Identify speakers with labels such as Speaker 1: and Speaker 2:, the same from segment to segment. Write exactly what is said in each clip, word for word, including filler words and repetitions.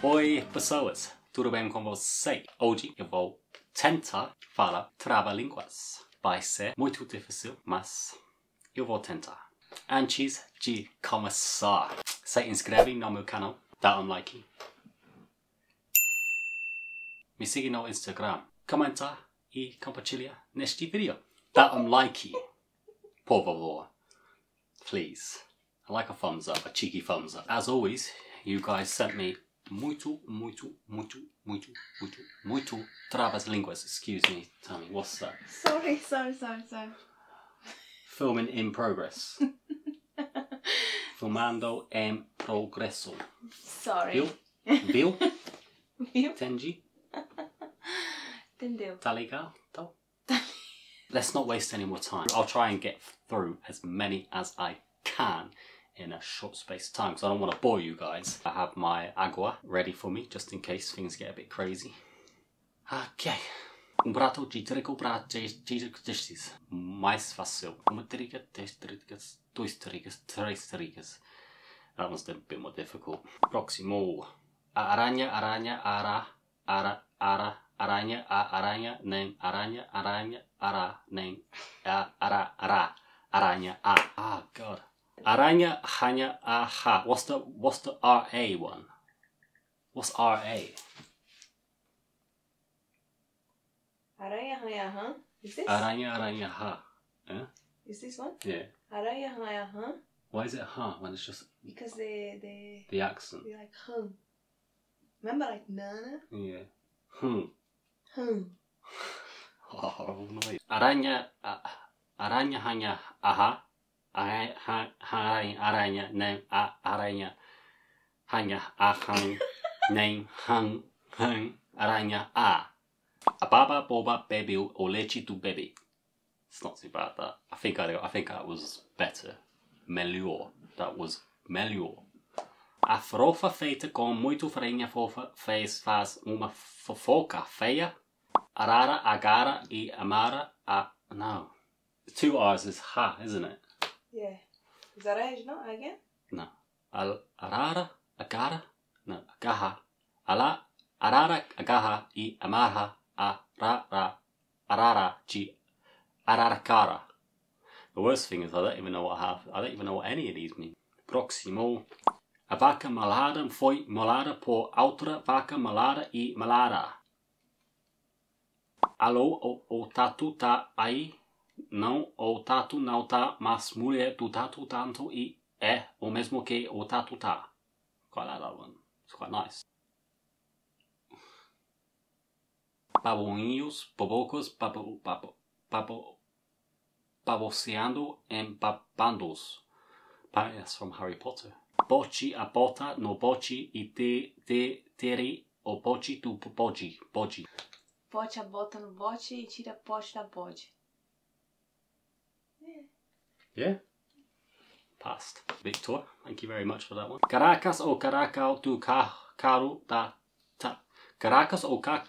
Speaker 1: Oi pessoas, tudo bem com você? Hoje eu vou tentar falar trava-línguas. Vai ser muito difícil, mas eu vou tentar. Antes de começar, se inscreve no meu canal, dá um like. Me siga no Instagram, comenta e compartilha neste vídeo. Dá um like, por favor. Please. I like a thumbs up, a cheeky thumbs up. As always, you guys sent me muito, muito, muito, muito, muito, muito travas-línguas. Excuse me, Tommy, what's that?
Speaker 2: Sorry, sorry, sorry, sorry.
Speaker 1: Filming in progress. Filmando em progresso.
Speaker 2: Sorry.
Speaker 1: Viu? Viu?
Speaker 2: Viu?
Speaker 1: Entendi?
Speaker 2: Entendeu?
Speaker 1: Tá legal? Então? Let's not waste any more time. I'll try and get through as many as I can in a short space of time because I don't want to bore you guys. I have my agua ready for me just in case things get a bit crazy. Ok. Um prato de trigo para destes. Mais fácil. Uma triga, três trigas, dois trigas, três trigas. That one's a bit more difficult. Próximo. A aranha, aranha, ara, ara, ara, aranha, a aranha, nem, aranha, aranha, ara, nem, a, ara, ara, aranha, a. Ah, God. Aranha, hanya, aha. What's the, what's the R A one? What's R A?
Speaker 2: Aranha, aranha, huh? Is this?
Speaker 1: Aranha, aranha, ha. Yeah?
Speaker 2: Is this one?
Speaker 1: Yeah.
Speaker 2: Aranha, aranha, huh?
Speaker 1: Why is it ha when it's just
Speaker 2: Because they, they,
Speaker 1: the accent?
Speaker 2: they like hum. Remember like nana?
Speaker 1: Yeah. Hmm.
Speaker 2: Hum.
Speaker 1: Oh, horrible noise. Aranha, uh, aranha, hanya, aha. Aranha, aranha, aranha, nem, a, aranha, hanya, ahang, nem, hang, hang, aranha, a. A baba, boba, baby, or leche do baby. It's not too bad, that. I think I, I think that was better. Melhor. That was melhor. A farofa feita com muito farinha fofa fez faz uma fofoca feia. Arara, agara e amara a... No. Two R's is ha, isn't it?
Speaker 2: Yeah. Is aranha not again?
Speaker 1: No. Al, arara, agara, no, agaha. Ala, arara, agaha e amarha a ra, ra, arara de araracara. The worst thing is I don't even know what half, I don't even know what any of these mean. Próximo. A vaca malada foi molada por outra vaca malada e malada. Alô, o, o tatu tá aí? Não, o tatu não tá, mas mulher do tatu tanto e é o mesmo que o tatu tá. Quite like that one. It's quite nice. Baboinhos, bobocos, babo, babo, babo, baboseando em babandos. That's from Harry Potter. Bochi a bota no bochi e te, te, teri o bochi do boji, boji.
Speaker 2: Bote a bota no bote e tira pote da bode. Yeah.
Speaker 1: Yeah? Passed. Victor, thank you very much for that one. Caracas ou Caracau do caro da ta. Caracas ou ca...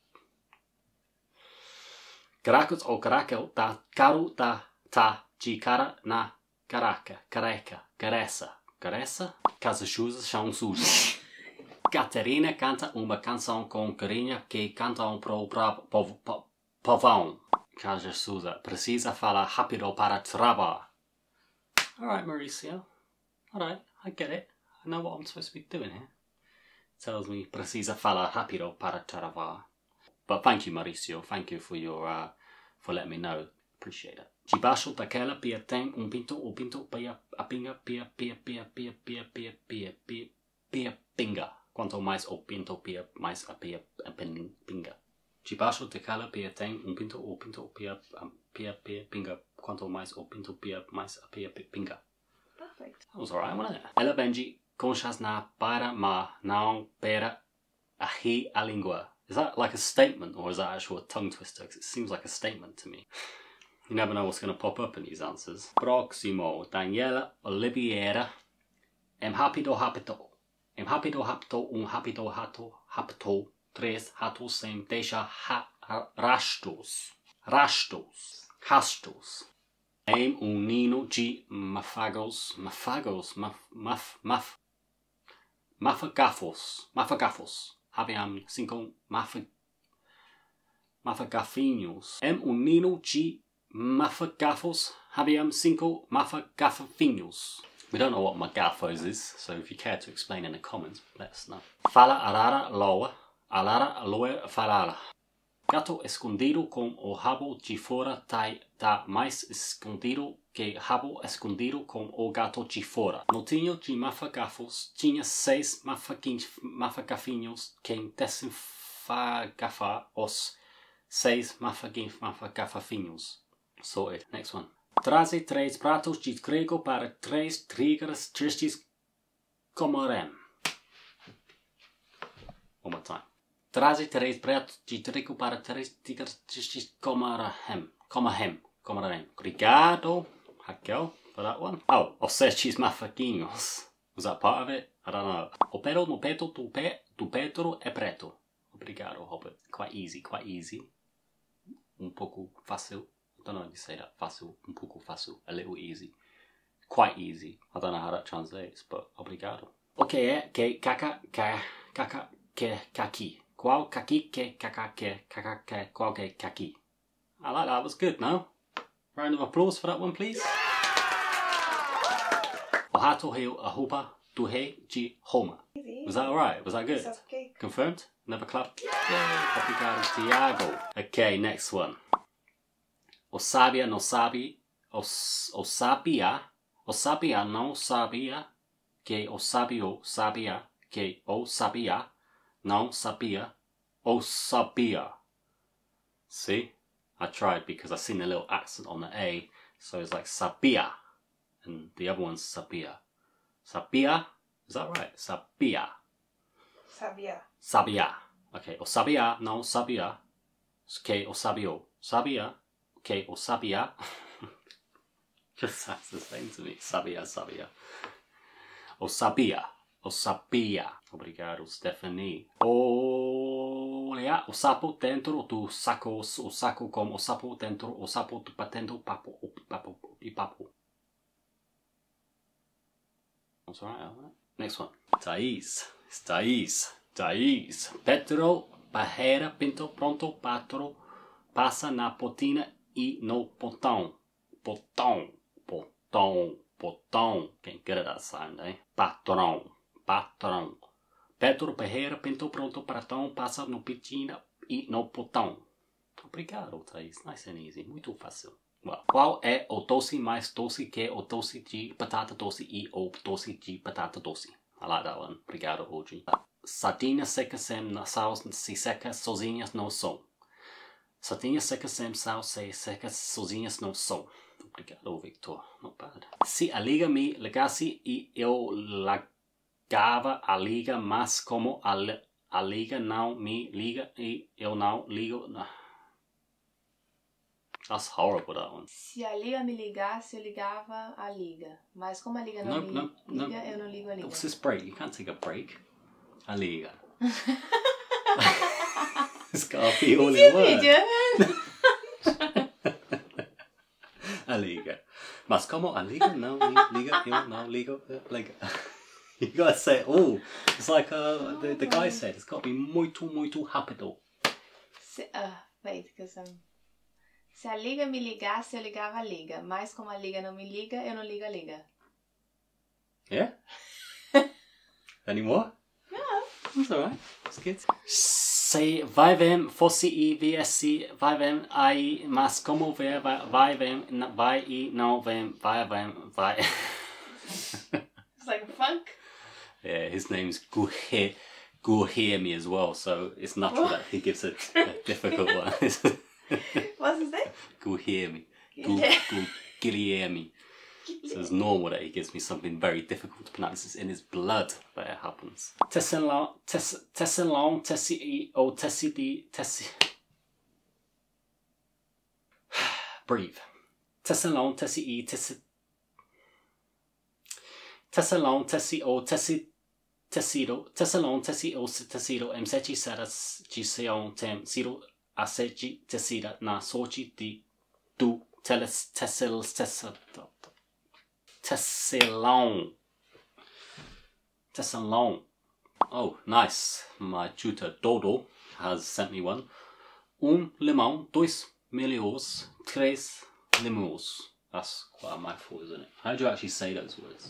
Speaker 1: Caracas ou Caracau da caro da ta de cara na caraca, careca, careça. Careça? Casa sujas são sujas. Catarina canta uma canção com carinha que cantam pro povão. Casa suja precisa falar rápido para travar. Alright, Mauricio. Alright, I get it. I know what I'm supposed to be doing here. It tells me precisa falar rápido para travar. But thank you, Mauricio. Thank you for your uh, for letting me know. Appreciate it. Debaixo daquela pia tem um pinto, o pinto pia, a pinga, pia, pia, pia, pia, pia, pia, pia, pia, pia, pinga. Quanto mais o pinto pia, mais a pia, a pinga. Debaixo daquela pia tem um pinto, o pinto pia, pia, pia, pinga. Quanto mais o pinto pia, mais a pia, pinga.
Speaker 2: Perfect.
Speaker 1: That was alright, wasn't it? Ela benji, conchas na para ma, não pera, a ri a língua. Is that like a statement or is that actual tongue twister? Because it seems like a statement to me. You never know what's going to pop up in these answers. Próximo. Daniela Oliveira. Em rápido, rápido. Em rápido, rápido. Um rápido, rato, rápido. Três ratos sem deixa ha rastros. Rastros. Rastros. Em um ninho de mafagos. Mafagos. Maf, maf, maf. mafagafos, mafagafos. Haviam cinco mafag... mafagafinhos. Em um ninho de mafagafos, haviam cinco mafagafinhos. We don't know what magafos is, so if you care to explain in the comments, let us know. Fala arara loa, alara loa falala. Gato escondido com o rabo de fora tá, tá mais escondido que rabo escondido com o gato de fora. No tinho de mafagafos tinha seis mafagafinhos que desenfagafa os seis mafagafinhos. Sorted. Next one. Traze três pratos de trigo para três tigres tristes comerem. One more time. Traze três pratos de trigo para três tigres tristes comerem. Comerem. Comerem. Obrigado, Raquel, for that one. Oh, os seis mafaguinhos. Was that part of it? I don't know. O pelo no peito do, pe, do Pedro é preto. Obrigado, Robert. Quite easy, quite easy. Um pouco fácil. I don't know how you say that. Fácil, um pouco fácil, a little easy. Quite easy. I don't know how that translates, but obrigado. O que é que caca, ca, caca, que caqui? Qual caqui que caca, que caca, que qual que caqui? I like that. That was good, no? Round of applause for that one, please. O rato riu a roupa do rei de Roma. Was that alright? Was that good?
Speaker 2: Okay.
Speaker 1: Confirmed? Never clapped? Yay! Obrigado, Tiago. Okay, next one. O sabia não sabe, o, o sabia, o sabia não sabia, que o sabio sabia, que o sabia não sabia, o sabia. See? I tried because I seen a little accent on the A, so it's like sabia, and the other one's sabia. Sabia? Is that right? Sabia.
Speaker 2: Sabia.
Speaker 1: Sabia. Okay, o sabia não sabia, que o sabio sabia, que o sabia. Just sounds the same to me. Sabia, sabia. O sabia, o sabia. Obrigado, Stephanie. Olha, o sapo dentro do saco, o saco com o sapo dentro, o sapo batendo papo, o papo, e papo. That's all right. Next one. Thaís, Thaís, Thaís. Pedro Barreira Pinto Pronto Patro passa na potina e no potão. Potão, potão, potão. Can't get at that sound, eh? Patrão, patrão. Pedro Barreira Pinto Pronto Patão passa no potina e no potão. Obrigado, Thaís. Nice and easy. Muito fácil. Well, qual é o doce mais doce que o doce de batata doce e o doce de batata doce? I like that one. Obrigado, O G. Sardinhas secas sem sal se secas sozinhas não são. Sardinhas secas sem sal se secas sozinhas não são. Obrigado, Victor. Not bad. Se a liga me ligasse e eu largava a liga, mas como a, a liga não me liga e eu não ligo... That's horrible, that one.
Speaker 2: Se a liga me ligasse, eu ligava a liga. Mas como a liga não
Speaker 1: Nope,
Speaker 2: me
Speaker 1: nope,
Speaker 2: liga,
Speaker 1: nope.
Speaker 2: eu não ligo a liga.
Speaker 1: What's this break? You can't take a break. A liga. It's got to be all in one. A liga. Mas como a liga não me liga, eu não ligo a liga. You gotta say it all. It's like uh, the, the guy said, it's got to be muito, muito rápido.
Speaker 2: Se, uh, wait, because I'm... Se a liga me ligasse, eu ligava a liga. Mas como a liga não me liga, eu não ligo a liga.
Speaker 1: Yeah? Any more?
Speaker 2: No.
Speaker 1: That's alright. That's good. Se vai vem, fosse e viesse, vai vem aí, mas como ver, vai, vai vem, vai e não vem, vai vem, vai.
Speaker 2: It's like a funk.
Speaker 1: Yeah, his name's Guhe, Guilherme as well, so it's natural that he gives a, a difficult one.
Speaker 2: What's his name?
Speaker 1: Guilherme. Gu- Guilherme. So it's normal that he gives me something very difficult to pronounce. It's in his blood, but it happens. Tesselon, Tesselon, Tessi, O Tessi, di, Tessi. Breathe. Tesselon, Tessi, Tessi. Tesselon, Tessi, O Tessi. Tecido, Tesselon, Tessi, O Tecido, M sete seras, Giseon, Tem, Ciro, A sete tecida, na sorte de do teles, Tessel, Tessel. Tesselon. Tesselon. Oh, nice. My tutor Dodo has sent me one. Um limão, dois milhões, três limões. That's quite a mouthful, isn't it? How do you actually say those words?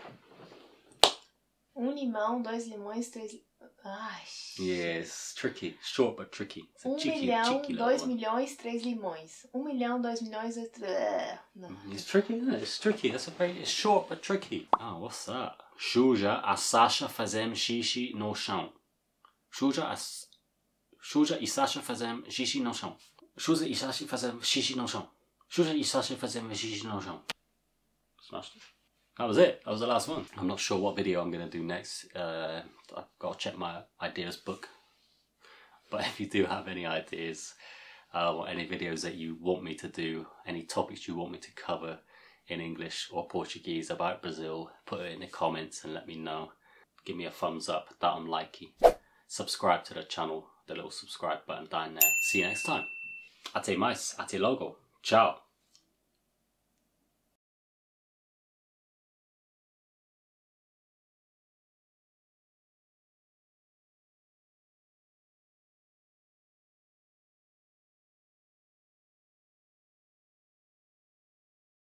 Speaker 2: Um limão, dois limões, três... Ai...
Speaker 1: Yes, tricky. Short but tricky. It's a
Speaker 2: Um
Speaker 1: cheeky,
Speaker 2: milhão,
Speaker 1: cheeky
Speaker 2: dois
Speaker 1: one.
Speaker 2: milhões, três limões. Um milhão, dois milhões, dois... Três... Não.
Speaker 1: It's tricky, isn't it? It's tricky. That's a very... It's short but tricky. Oh, what's that? Xuja a Sasha fazem xixi no chão. Xuja a... Xuja e Sasha fazem xixi no chão. Xuja e Sasha fazem xixi no chão. Xuja e Sasha fazem xixi no chão. Smashed it. That was it. That was the last one. I'm not sure what video I'm going to do next. Uh, I've got to check my ideas book. But if you do have any ideas uh, or any videos that you want me to do, any topics you want me to cover in English or Portuguese about Brazil, put it in the comments and let me know. Give me a thumbs up, that on likey. Subscribe to the channel, the little subscribe button down there. See you next time. Até mais, até logo. Ciao.